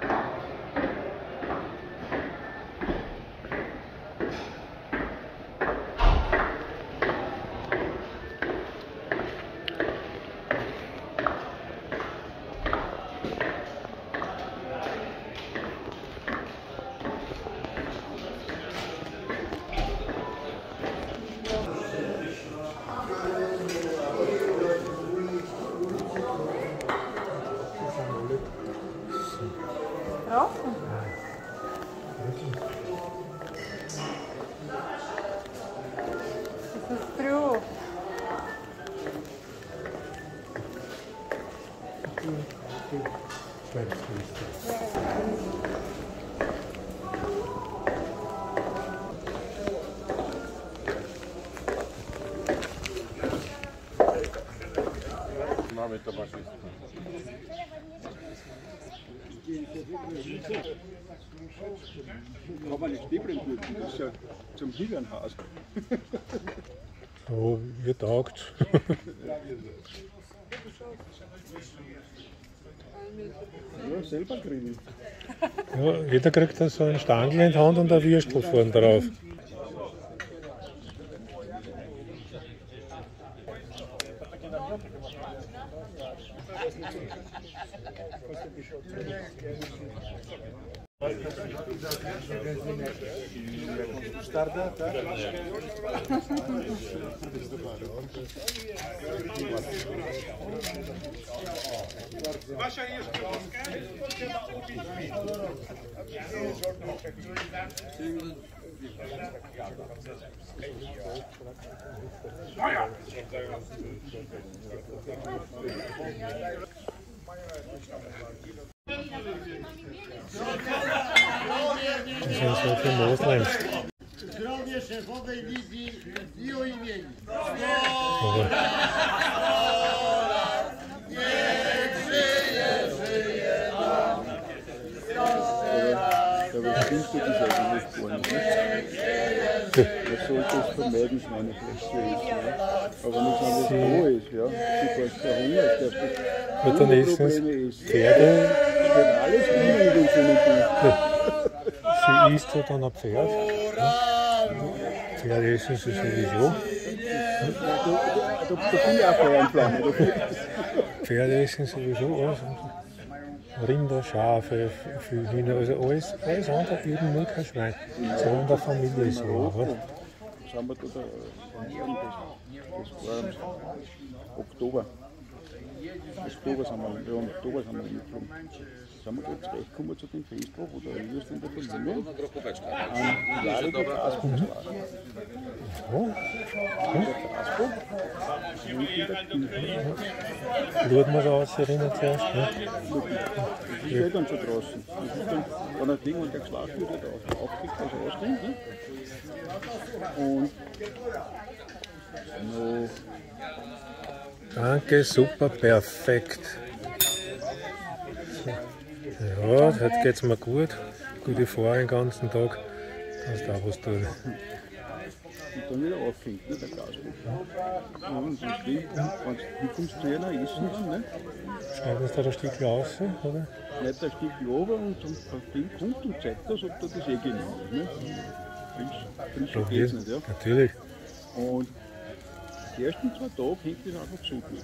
Rauchen? Das ist true. Mit der Maschine. Kann man nicht stehen bleiben, das ist ja zum Hühnernhaus. So, ihr taugt. Ja, selber kriegen. Ja, jeder kriegt dann so einen Stangl in die Hand und ein Würstel vorne drauf. Das sind so viele Moslems. Zdrowie szefowej wizji i o imieniu. Aber stimmt das eigentlich gar nicht. Man sollte es vermeiden, Schweinefleisch zu essen. Aber nicht, wenn das roh ist. Ja. Sie fast verhungert. Und dann essen sie Pferde. Es wird alles drin in den schönen Buch. Sie isst ja dann ein Pferd. Pferde essen sie sowieso. Da bin ich auch Feuer und Flamme. Pferde essen sowieso alles. Rinder, Schafe, Hühner, also alles andere eben nur kein Schwein. So in der Familie so. Oder? Schauen wir da das war im Oktober. Oktober sind wir mitgekommen. Sind wir jetzt recht gekommen zu dem Festwoch oder wie ist denn der Familie? An Jahre Grasburg. Schauen wir da aus, erinnern zuerst. Ne? Das ist ja dann schon draußen. Das ist dann, wenn ein Ding und der geschlafen wird, der aufkriegt, also ausgehen. Ne? Und no. Danke, super, perfekt. Ja, heute geht es mir gut. Gute Fahrt den ganzen Tag. Kannst auch was tun. Und dann wieder aufhängt, ne, der Grasburg. Und wie kommst du her nach Essen dann? Ne? Schneiden Sie da ein Stück raus, oder? Nicht ein Stück runter und das Ding kommt und zeigt das, ob da das eh genau ist. Ne? Frisch geht's nicht, ja. Natürlich. Und die ersten 2 Tage hängt das einfach so gut.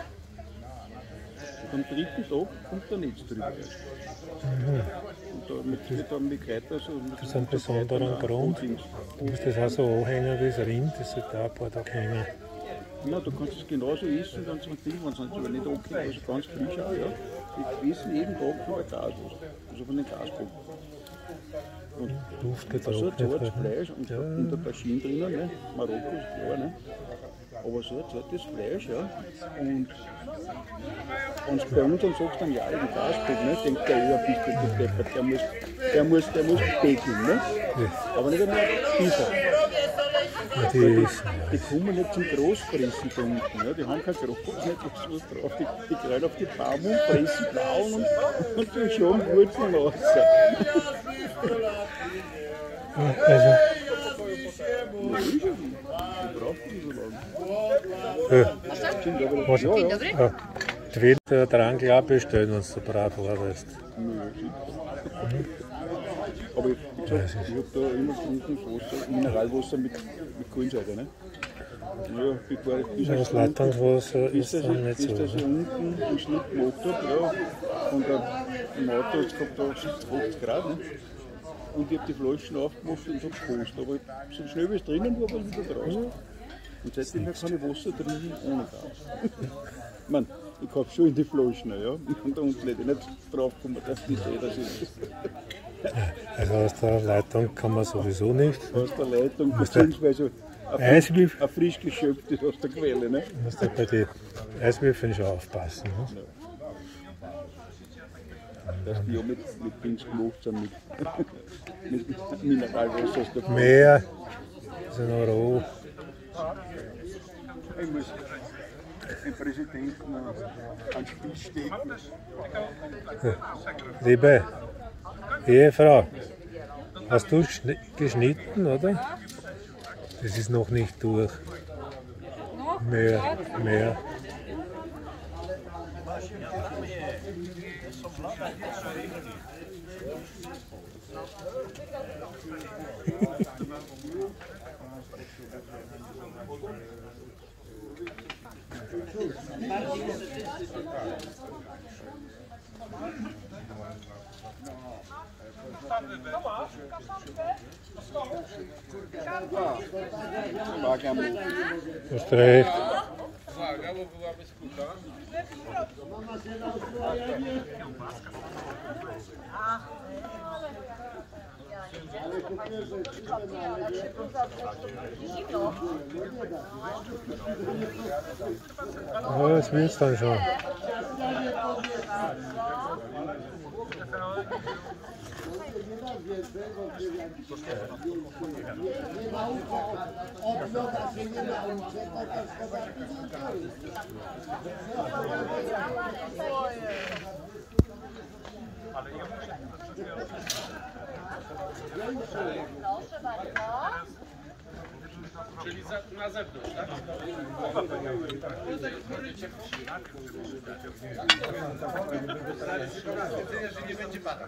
Und am 3. Tag kommt der Netz drüber. Und da mit Kräuter so. Das ist ein besonderer Grund. Du musst das auch so anhängen wie das Rind, das sollte auch ein paar Tage hängen. Ja, du kannst es genauso essen, dann zum Ding, wenn es aber nicht ankommt, also ganz frisch auch, ja. Die essen jeden Tag von der Gas, also von den Gasbogen. Und Luft so ein getrocknet zartes werden. Fleisch und in der Taschine drinnen, ne? Marokko ist klar, ne? Aber so ein zartes Fleisch, ja. Und wenn es bei uns dann sagt, dann ja, den Gasbogen, ne? Denkt der ein bisschen deppert, der muss bekeln, ne? Aber nicht einmal dieser. Ja, Die kommen nicht zum Großfressen da unten, ja. Die haben kein Groß, nicht was drauf. Die greifen auf die Baum und fressen Blauen und dann schauen Wurzeln raus. also, Die brauchen die so lange. was? Ja, ja. Ja. Die wird dran klar bestellen, wenn du so brav arbeitest. Aber ich habe da immer getrunken Wasser, Mineralwasser mit Kohlensäure. Ne? Ja, bevor ich Das Leitungswasser ist dass dann nicht ich so. unten einen Schnitt gemacht habe, ja, und im Auto hat es gehabt, da 80 Grad. Ne? Und ich habe die Flaschen aufgemacht und habe gekostet. Aber so schnell wie es drinnen war, war es wieder draußen. Und seitdem kann ich Wasser trinken ohne Gas. Ich meine, ich kaufe schon in die Flaschen, ja. Und da unten hätte ich nicht drauf kommen, dass das jeder ist. Also aus der Leitung kann man sowieso nicht. Aus der Leitung, beziehungsweise Eiswürfel, ein frisch geschöpftes aus der Quelle. Ne? du musst ja bei den Eiswürfeln schon aufpassen. Ne? Dass die ja mit Dings gemacht sind, mit Mineralwasser aus der Quelle. Mehr sind noch roh. Ich muss den Präsidenten ans Spiel stecken. Liebe Ehefrau, hast du geschnitten, oder? Das ist noch nicht durch. Mehr. Du hast recht. Ja, das wird's dann schon. Czyli na zewnątrz, tak? Że nie będzie padać.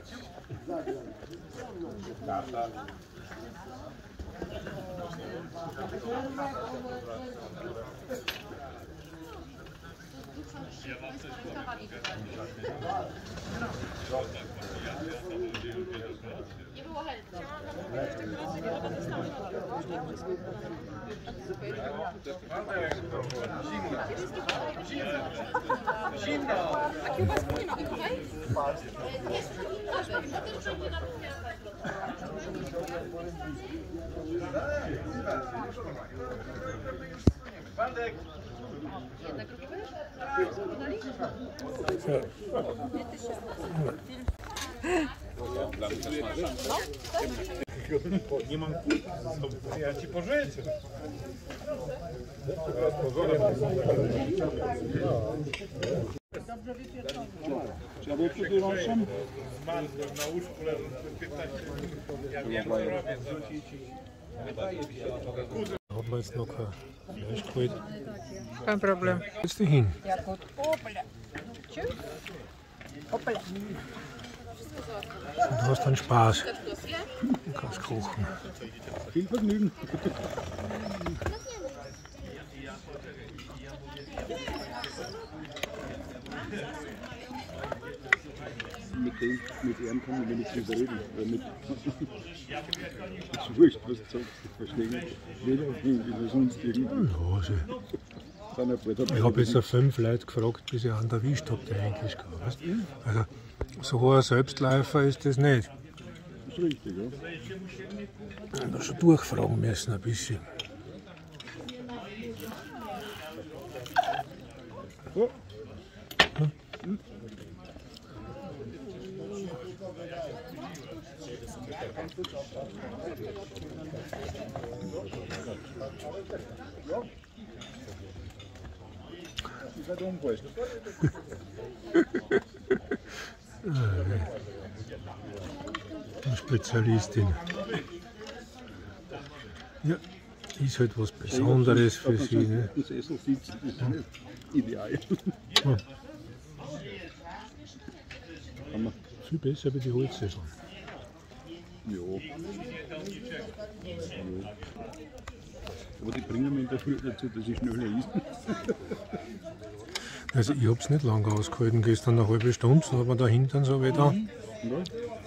Zimno! A kiełbasku nie ma gotowej? Jest. Dobrze, potem przejdzie na Waldek! jednak robimy? Nie mam ja ci pożyczę. Ja wiem, co ty robisz? Na łóżku leżą 15 minut. Ja wiem, co robię, zrzucić Hat man jetzt noch kein Fleisch geholt? Kein Problem. Jetzt hin. Ja gut. Hoppala. Tschüss. Hoppala. Und du hast dann Spaß. Du kannst kochen. Viel Vergnügen. Mit ihm kann man nicht drüber reden. Das ist wurscht, was du sagst. Ich verstehe nicht. Oder sonst irgendwie. Ich habe jetzt 5 Leute gefragt, bis ich einen erwischt habe, der Englisch kann. Weißt? Also, so hoher Selbstläufer ist das nicht. Das ist richtig, ja. Ich habe schon durchfragen müssen ein bisschen. Ja. Das ist ein Umfall. Eine Spezialistin. Ja, ist halt was Besonderes für sie. Ne? Im Sessel sitzen, das ist nicht ideal. Ja. Kann man. Viel besser wie die Holzsessel. Ja. Aber die bringen mich in der Früh dazu, dass ich schneller esse. Also ich habe es nicht lange ausgehalten, gestern eine halbe Stunde, aber der Hintern so wieder. Ja.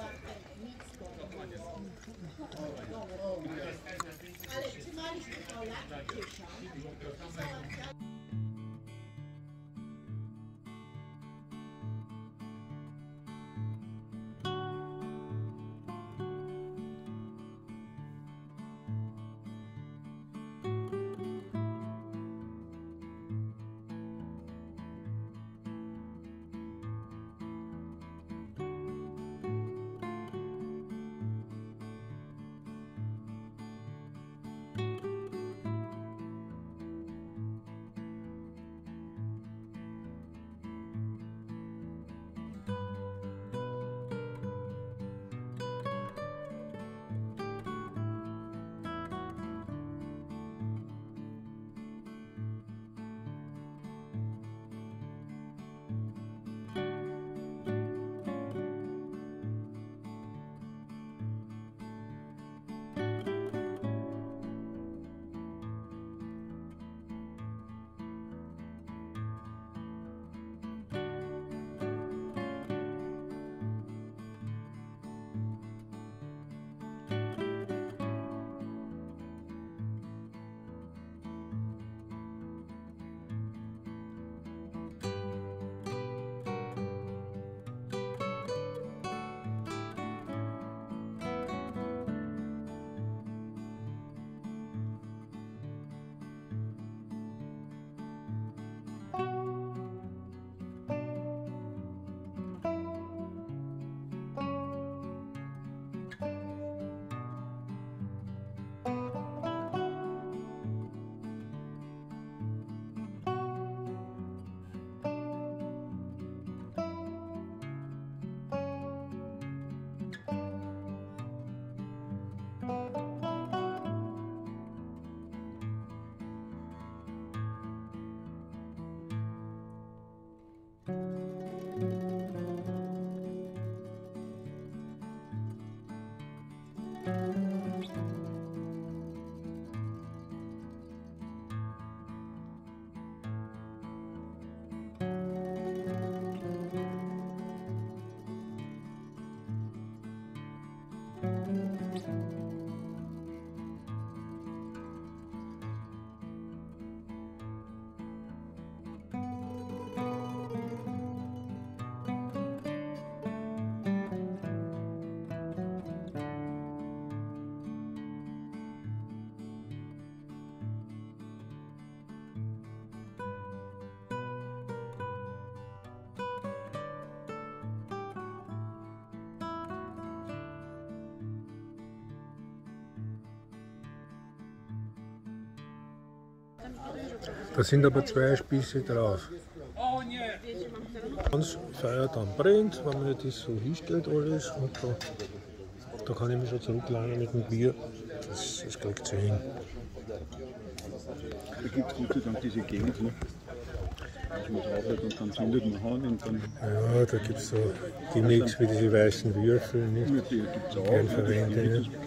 Da sind aber 2 Spieße drauf. Wenn das Feuer dann brennt, wenn man das so hinstellt alles und da kann ich mich schon zurücklehnen mit dem Bier. Das kriegt es hin. Da gibt es Gott sei Dank diese Gegend, ne? Dass man es aufhört und dann zündet man an und dann. Ja, da gibt es so Gimmicks wie diese weißen Würfel, nicht? Ja, die gibt es auch. Gern verwendet. Nicht?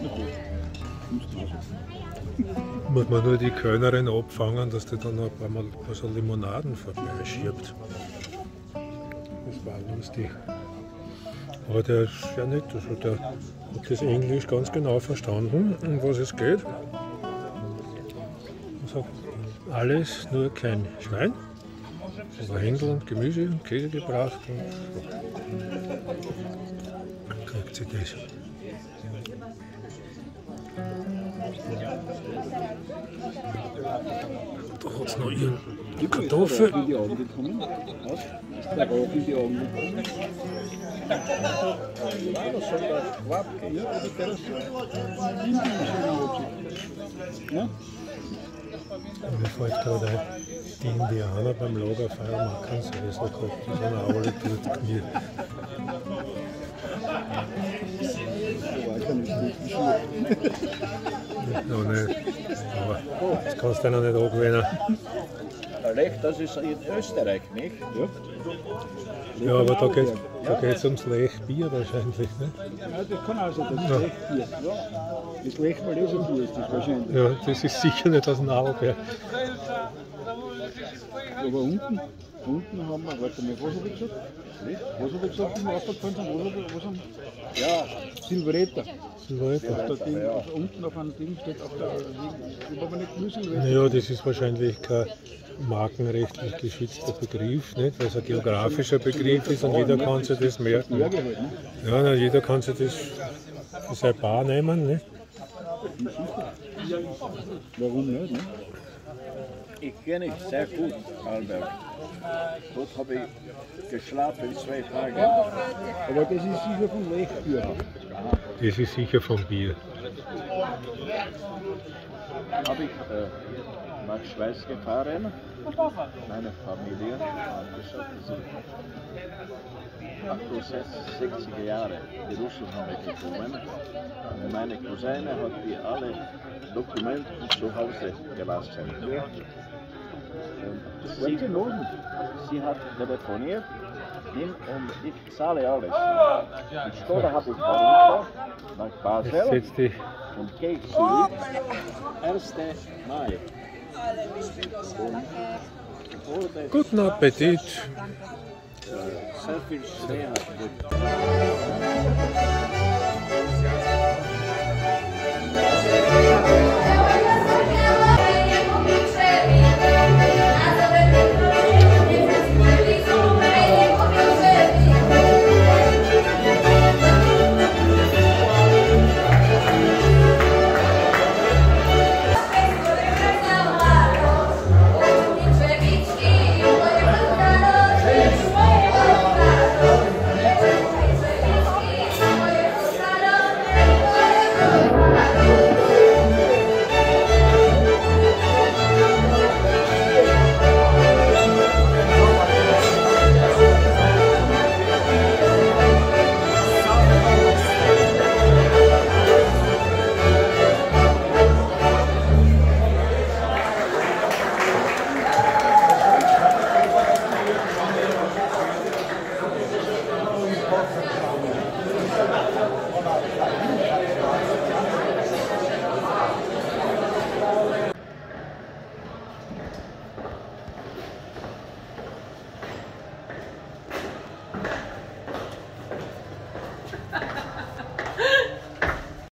Muss man nur die Kölnerin abfangen, dass die dann noch ein paar Mal so Limonaden vorbeischiebt. Das war lustig. Aber der ist ja nett, also der hat das Englisch ganz genau verstanden, um was es geht. Er sagt, alles, nur kein Schwein. Aber Händel und Gemüse und Käse gebracht und kriegt sie das. Da hat es noch ihren Kartoffel. In die Augen gekommen. Was? Ist der Rauch in die Augen gekommen? Ja, das soll der Schwab gehen. Ja, oder der das so. Ja? Mir fällt gerade ein, die Indianer beim Lagerfeuer machen so das noch gehabt. Die sind auch alle dort gekniet. Noch nicht. Aber das kannst du ja noch nicht angewöhnen. Recht, das ist in Österreich, nicht? Ja, aber da geht es ums Lechbier wahrscheinlich. Ne? Ja, das kann auch sein, das ist Lechbier. Ja. Das Lechmal-Leserbier ist das wahrscheinlich. Ja, das ist sicher nicht aus dem Nadelberg. Aber unten haben wir, warte mal, was habe ich gesagt? Was habe ich gesagt, wenn wir aufgefallen sind? Was haben wir? Ja, Silveretta. Silveretta. Auf der Ding, also unten auf einem Ding steht auf der aber nicht nur Silveretta. Naja, das ist wahrscheinlich kein markenrechtlich geschützter Begriff, nicht? Weil es ein geografischer Begriff ist und jeder kann sich das merken. Ja, na, jeder kann sich das für seine Bar nehmen. Nicht? Warum nicht? Ne? Ich kenne ich sehr gut, Albert. Dort habe ich geschlafen 2 Tage. Aber das ist sicher von Lechbier. Das ist sicher vom Bier. Habe ich nach Schweiz gefahren. Meine Familie hat gesagt, sie sind 68 Jahre in Russland gekommen. Und meine Cousine hat die alle Dokumente zu Hause gelassen. Und sie hat telefoniert und ich zahle alles. Die Steuer habe ich herunter nach Basel Setz dich. und gehe zurück 1. Mai. Und Guten Appetit! sehr viel Schnee hat.